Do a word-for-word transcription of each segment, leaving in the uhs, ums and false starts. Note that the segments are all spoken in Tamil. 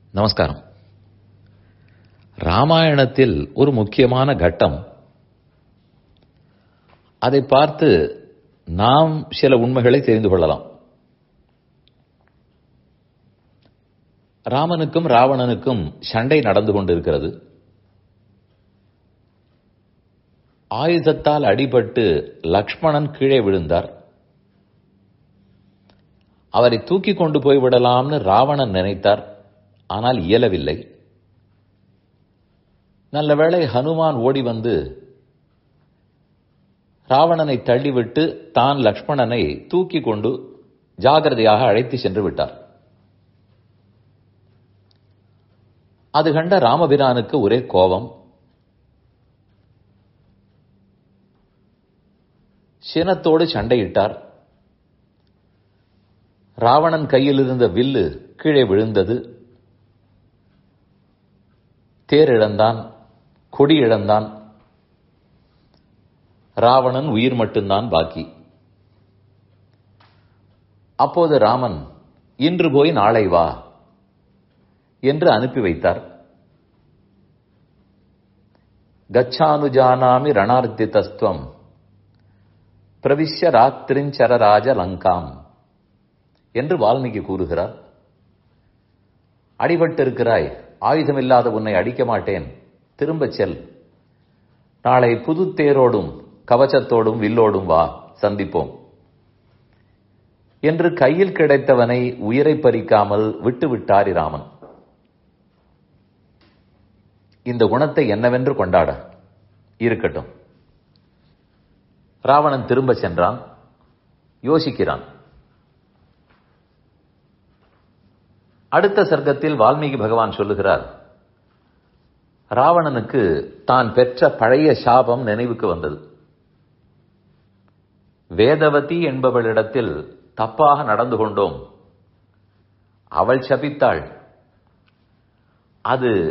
நமஸ்காரம். ராமாயணத்தில் ஒரு முக்கியமான கட்டம், அதை பார்த்து நாம் சில உண்மைகளை தெரிந்து கொள்ளலாம். ராமனுக்கும் ராவணனுக்கும் சண்டை நடந்து கொண்டிருக்கிறது. ஆயுதத்தால் அடிபட்டு லக்ஷ்மணன் கீழே விழுந்தார். அவரை தூக்கி கொண்டு போய்விடலாம்னு ராவணன் நினைத்தார். ஆனால் இயலவில்லை. நல்லவேளை ஹனுமான் ஓடி வந்து ராவணனை தள்ளிவிட்டு தான் லக்ஷ்மணனை தூக்கி கொண்டு ஜாகிரதையாக அழைத்து சென்று விட்டார். அது கண்ட ராமபிரானுக்கு ஒரே கோபம். சினத்தோடு சண்டையிட்டார். ராவணன் கையில் இருந்த வில்லு கீழே விழுந்தது. தேர் இழந்தான், கொடி இழந்தான். ராவணன் உயிர் மட்டும்தான் பாக்கி. அப்போது ராமன், இன்று போய் நாளை வா என்று அனுப்பி வைத்தார். கச்சானுஜானாமி ரணார்த்திதஸ்துவம் பிரவிஷ்ய ராத்திரிஞ்சரராஜ லங்காம் என்று வால்மீகி கூறுகிறார். அடிபட்டிருக்கிறாய், ஆயுதமில்லாத உன்னை அடிக்க மாட்டேன், திரும்பச் செல். நாளை புது தேரோடும் கவச்சத்தோடும் வில்லோடும் வா, சந்திப்போம் என்று கையில் கிடைத்தவனை உயிரை பறிக்காமல் விட்டுவிட்டார் ராமன். இந்த குணத்தை என்னவென்று கொண்டாட இருக்கட்டும். ராவணன் திரும்ப சென்றான். யோசிக்கிறான். அடுத்த சர்க்கத்தில் வால்மீகி பகவான் சொல்லுகிறார், ராவணனுக்கு தான் பெற்ற பழைய சாபம் நினைவுக்கு வந்தது. வேதவதி என்பவளிடத்தில் தப்பாக நடந்து கொண்டோம், அவள் சபித்தாள், அது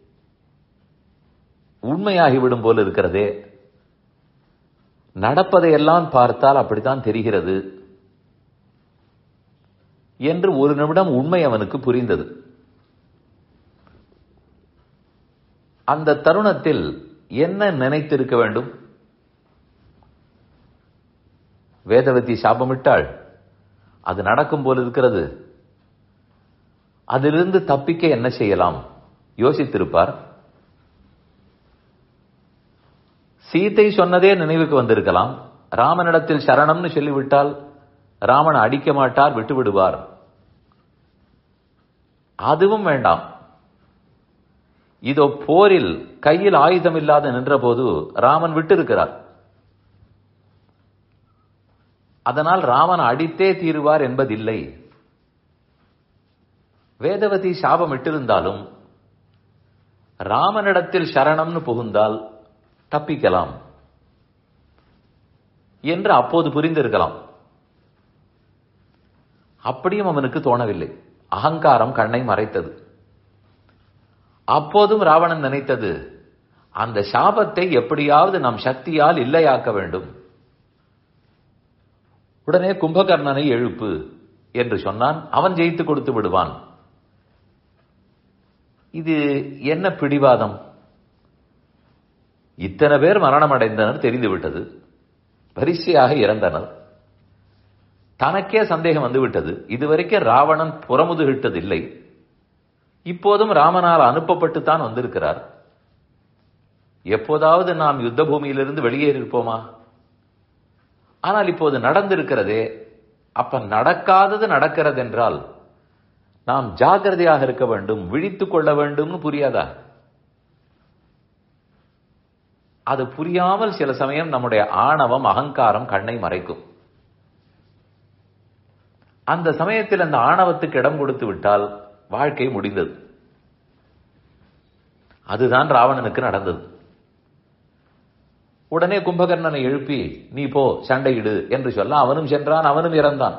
உண்மையாகிவிடும் போல இருக்கிறதே, நடப்பதையெல்லாம் பார்த்தால் அப்படித்தான் தெரிகிறது என்று ஒரு நிமிடம் உண்மை அவனுக்கு புரிந்தது. அந்த தருணத்தில் என்ன நினைத்திருக்க வேண்டும்? வேதவதி சாபமிட்டாள், அது நடக்கும் போல இருக்கிறது, அதிலிருந்து தப்பிக்க என்ன செய்யலாம் யோசித்திருப்பார். சீதை சொன்னதே நினைவுக்கு வந்திருக்கலாம். ராமனிடத்தில் சரணம்னு சொல்லிவிட்டால் ராமன் அடிக்க மாட்டார், விட்டு விடுவார். அதுவும் வேண்டாம். இதோ போரில் கையில் ஆயுதம் இல்லாத நின்ற போது ராமன் விட்டிருக்கிறார். அதனால் ராமன் அடித்தே தீருவார் என்பதில்லை. வேதவதி சாபம் இட்டிருந்தாலும் ராமனிடத்தில் சரணம்னு புகுந்தால் தப்பிக்கலாம் என்று அப்போது புரிந்திருக்கலாம். அப்படியும் அவனுக்கு தோணவில்லை. அகங்காரம் கண்ணை மறைத்தது. அப்போதும் ராவணன் நினைத்தது, அந்த சாபத்தை எப்படியாவது நம் சக்தியால் இல்லையாக்க வேண்டும். உடனே கும்பகர்ணனை எழுப்பு என்று சொன்னான். அவன் ஜெயித்து கொடுத்து விடுவான். இது என்ன பிடிவாதம்? இத்தனை பேர் மரணம் அடைந்தனர் தெரிந்துவிட்டது, வரிசையாக இறந்தனர். தனக்கே சந்தேகம் வந்துவிட்டது. இதுவரைக்கும் ராவணன் புறமுதுகிட்டதில்லை, இப்போதும் ராமனால் அனுப்பப்பட்டு தான் வந்திருக்கிறார். எப்போதாவது நாம் யுத்த பூமியிலிருந்து வெளியேறியிருப்போமா? ஆனால் இப்போது நடந்திருக்கிறதே. அப்ப நடக்காதது நடக்கிறது என்றால் நாம் ஜாகிரதையாக இருக்க வேண்டும், விழித்துக் கொள்ள வேண்டும்னு புரியாதா? அது புரியாமல் சில சமயம் நம்முடைய ஆணவம், அகங்காரம் கண்ணை மறைக்கும். அந்த சமயத்தில் அந்த ஆணவத்துக்கு இடம் கொடுத்து விட்டால் வாழ்க்கை முடிந்தது. அதுதான் ராவணனுக்கு நடந்தது. உடனே கும்பகர்ணனை எழுப்பி நீ போ சண்டையிடு என்று சொல்ல அவனும் சென்றான், அவனும் இறந்தான்.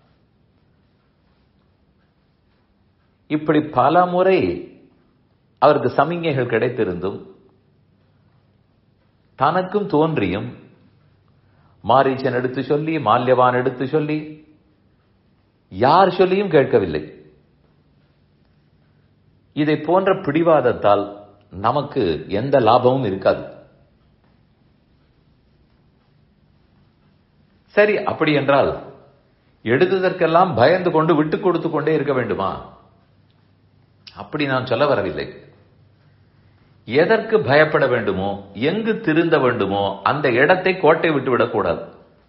இப்படி பல முறை அவருக்கு சமிஞைகள் கிடைத்திருந்தும் தனக்கும் தோன்றியும் மாரீச்சன் எடுத்து சொல்லி, மால்யவான் எடுத்து சொல்லி, யார் சொல்லியும் கேட்கவில்லை. இதை போன்ற பிடிவாதத்தால் நமக்கு எந்த லாபமும் இருக்காது. சரி, அப்படி என்றால் எடுத்ததற்கெல்லாம் பயந்து கொண்டு விட்டுக் கொடுத்து கொண்டே இருக்க வேண்டுமா? அப்படி நான் சொல்ல வரவில்லை. எதற்கு பயப்பட வேண்டுமோ, எங்கு திருந்த வேண்டுமோ அந்த இடத்தை கோட்டை விட்டு விடக்கூடாது.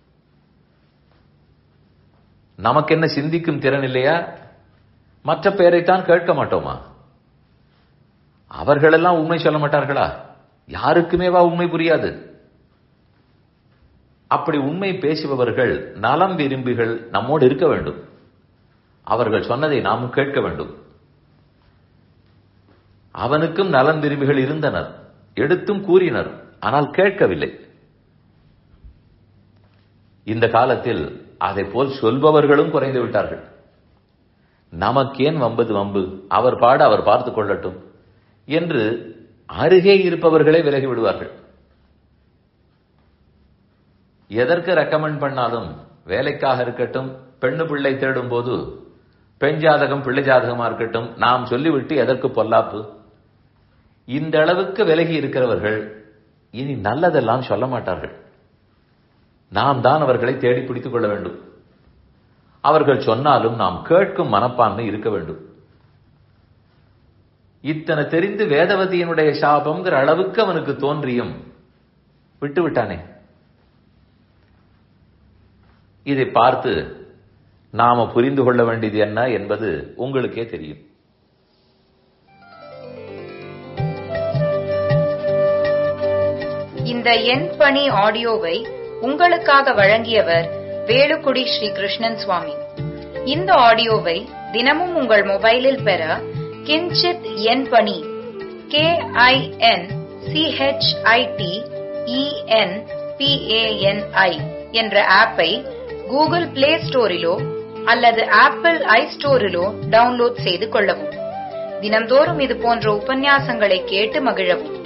நமக்கு என்ன சிந்திக்கும் திறன் இல்லையா? மற்ற பேரைத்தான் கேட்க மாட்டோமா? அவர்களெல்லாம் உண்மை சொல்ல மாட்டார்களா? யாருக்குமேவா உண்மை புரியாது? அப்படி உண்மை பேசுபவர்கள், நலம் விரும்பிகள் நம்மோடு இருக்க வேண்டும். அவர்கள் சொன்னதை நாமும் கேட்க வேண்டும். அவனுக்கும் நலன் விரும்பிகள் இருந்தனர், எடுத்தும் கூறினர், ஆனால் கேட்கவில்லை. இந்த காலத்தில் அதை போல் சொல்பவர்களும் குறைந்து விட்டார்கள். நமக்கேன் வம்பது வம்பு, அவர் பாட அவர் பார்த்துக் கொள்ளட்டும் என்று அருகே இருப்பவர்களே விலகி விடுவார்கள். எதற்கு ரெக்கமெண்ட் பண்ணாலும், வேலைக்காக இருக்கட்டும், பெண்ணு பிள்ளை தேடும் போது பெண் ஜாதகம் பிள்ளை ஜாதகமா இருக்கட்டும், நாம் சொல்லிவிட்டு எதற்கு பொல்லாப்பு? இந்த அளவுக்கு விலகி இருக்கிறவர்கள் இனி நல்லதெல்லாம் சொல்ல மாட்டார்கள். நாம் தான் அவர்களை தேடி பிடித்துக் கொள்ள வேண்டும். அவர்கள் சொன்னாலும் நாம் கேட்கும் மனப்பான்மை இருக்க வேண்டும். இத்தனை தெரிந்து வேதவதியினுடைய சாபம்ங்கிற அளவுக்கு அவனுக்கு தோன்றியும் விட்டு விட்டானே. இதை பார்த்து நாம புரிந்து கொள்ள வேண்டியது என்ன என்பது உங்களுக்கே தெரியும். இந்த என் பணி ஆடியோவை உங்களுக்காக வழங்கியவர் வேலுக்குடி ஸ்ரீ கிருஷ்ணன் சுவாமி. இந்த ஆடியோவை தினமும் உங்கள் மொபைலில் பெற கிஞ்சித் என் பணி கே ஐ என் சிஹெச்ஐடி இஎன் பிஏஎன்ஐ என்ற ஆப்பை கூகுள் பிளே ஸ்டோரிலோ அல்லது ஆப்பிள் ஐ ஸ்டோரிலோ டவுன்லோட் செய்து கொள்ளவும். தினம்தோறும் இது போன்ற உபன்யாசங்களை கேட்டு மகிழவும்.